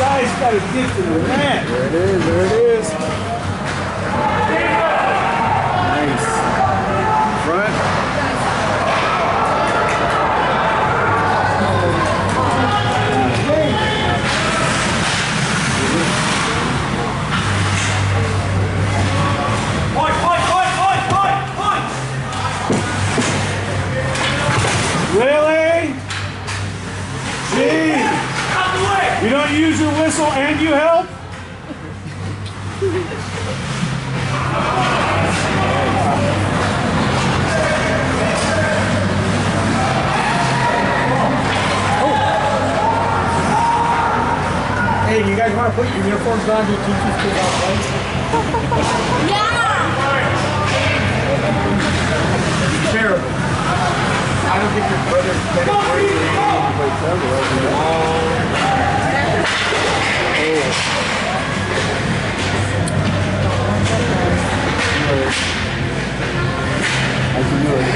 guy's got to get to the net. There it is, there it is. Nice. Front. Really? Gee. You don't use your whistle and you help? Hey, you guys want to put your uniforms on to teach these kids how to play? Yeah! It's terrible. I don't think your brother's better for you. I can do it.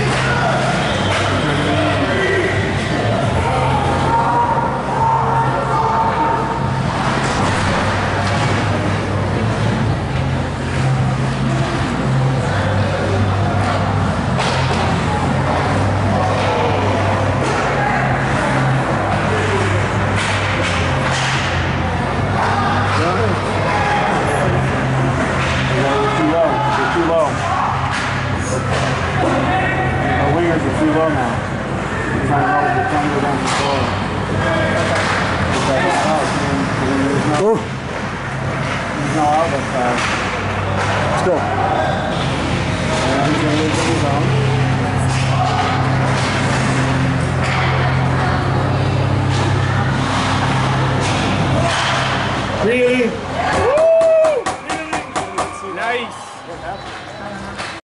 Too low now. We're trying to go down the floor. There's no outlet side. Let's go. And he's going to lose his own. Really? Woo! Nice.